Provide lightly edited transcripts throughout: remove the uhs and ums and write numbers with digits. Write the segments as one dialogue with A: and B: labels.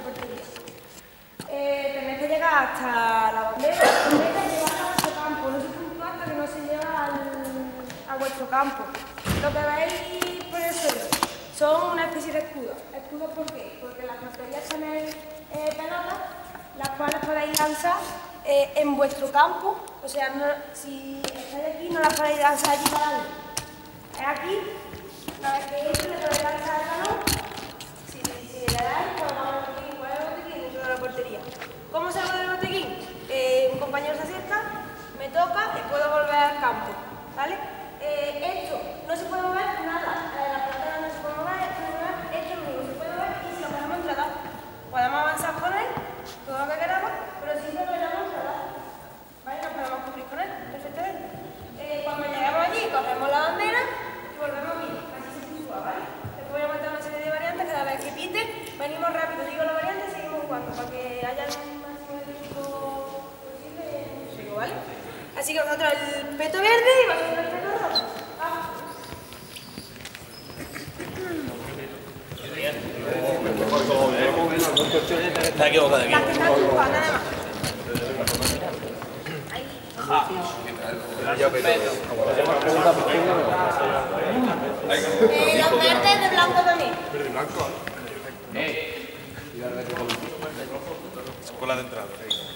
A: portería. Tenéis que llegar hasta la bandera y llevar a vuestro campo. No se puntúa hasta que no se lleva a vuestro campo. Lo que veis por el suelo son una especie de escudos. ¿Escudos por qué? Porque las porterías tienen pelotas, las cuales podéis lanzar en vuestro campo. O sea, no, si estáis aquí, no las podéis lanzar allí para adelante. Es aquí, una vez que entre, le podéis lanzar el balón. Si le dais, pues vamos al botequín, ¿cuál es el botequín? Dentro de la portería. ¿Cómo salgo del botequín? Un compañero se acerca, me toca y puedo volver al campo, ¿vale? Esto no se puede mover nada, la pelota no se puede mover, esto es lo único que se puede mover y si lo podemos tratar. Podemos avanzar con él, todo lo que queramos, pero siempre lo podemos tratar. ¿Vale? Nos podemos cubrir con él, perfectamente. Cuando llegamos allí, cogemos la bandera y volvemos aquí, así se puntúa, ¿vale? Después voy a montar una serie de variantes, cada vez que pite, venimos rápido, digo la variante y seguimos jugando, para que haya un máximo de tiempo posible en un juego, ¿vale? Así que nosotros el peto verde y vosotros el peto rojo. Vamos.
B: Está equivocado aquí.
A: Las que están jugando, nada más. Los verdes de blanco también.
C: Verde y blanco.
B: Con la de entrada.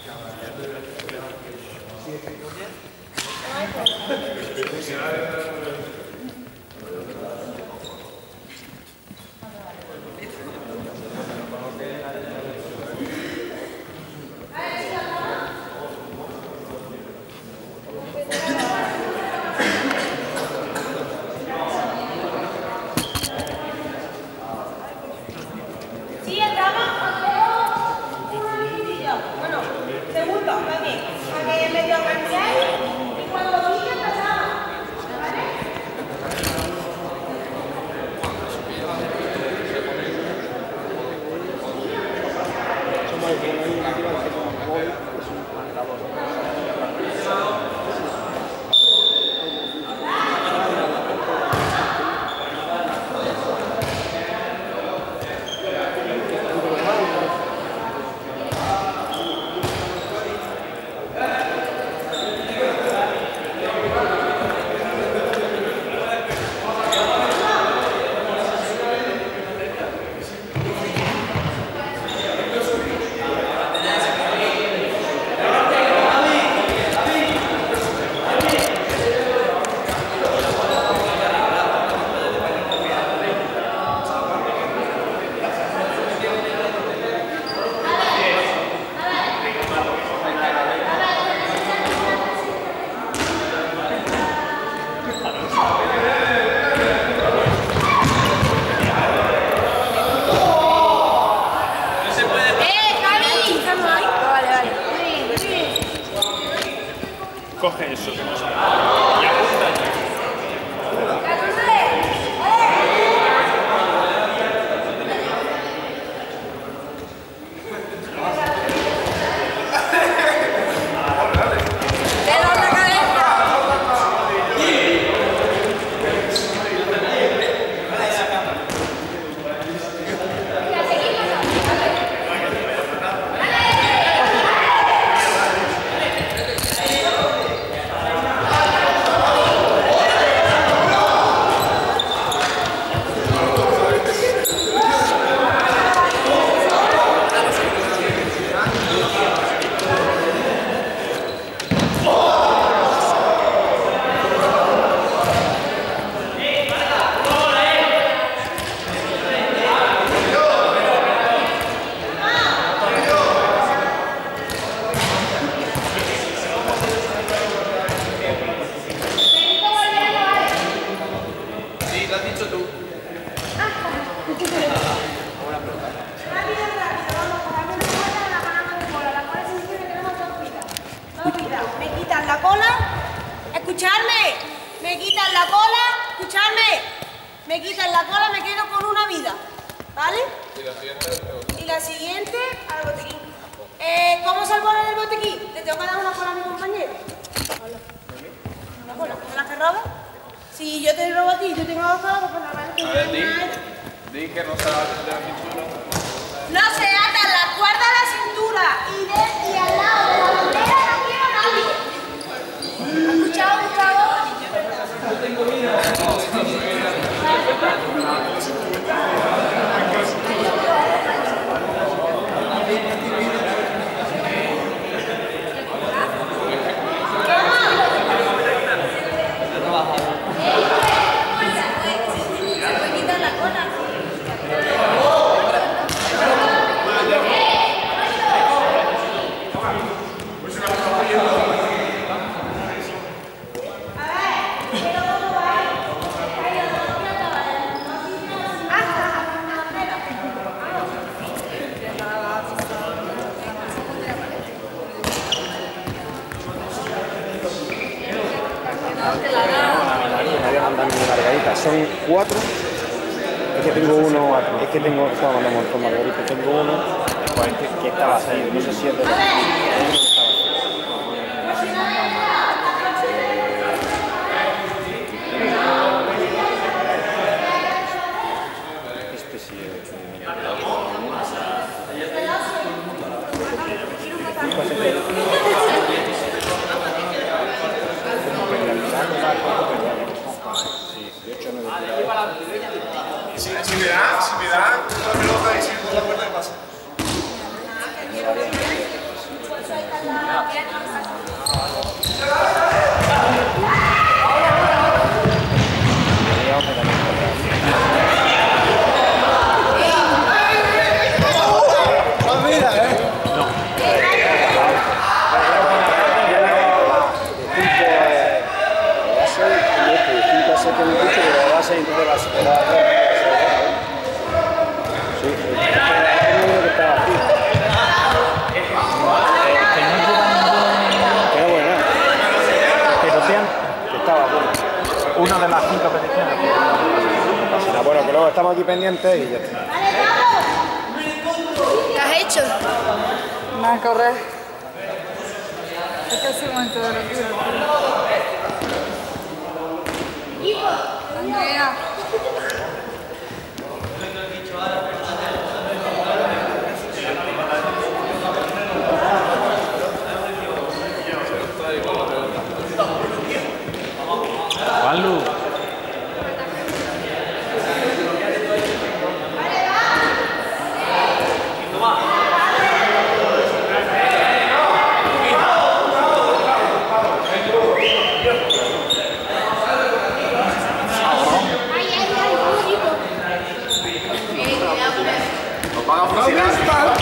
A: Sí, entramos, una minutilla. Bueno, segundo, también. Para que medio cambiáis y cuando sigue empezamos. ¿Vale?
B: Coge eso, que no se me quitan la cola, escuchadme, me quitan la cola, escuchadme, me quitan la cola, me quedo con una vida, ¿vale? Y la siguiente al botequín. ¿Cómo salgo del botequín? Le tengo que dar una cola a mi compañero. ¿Una cola? ¿Me la que roba? Si yo te robo a ti y yo tengo dos colas, pues la verdad es que...
C: Di que no se va a tener la pintura.
A: No se atan las
C: son 4. Es que tengo uno, es que tengo, estaba mandando un montón, Margarita, tengo uno que estaba así, no sé si es de los este sí es
D: Si me da la pelota y si por la puerta, ¿qué pasa?
C: una de las 5 peticiones. Bueno, que luego estamos aquí pendientes y ya está.
B: ¿Qué has hecho?
E: Nada, correr. Es que es un momento de locura. Andrea.
C: Juanlu.
D: Nos van a fusilar.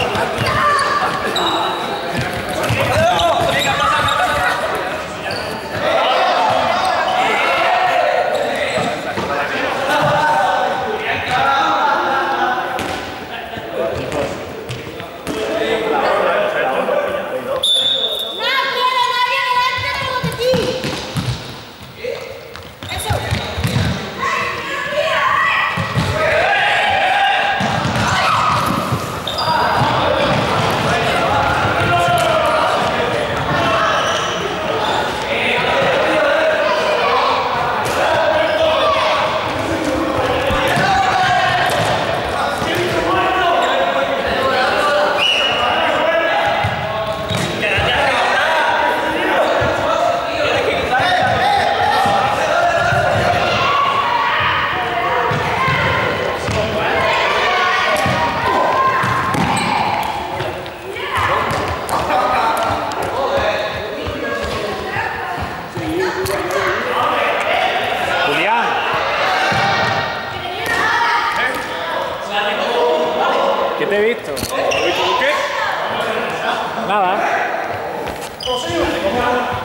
C: ¿Qué te he visto?
D: ¿Qué?
C: Nada.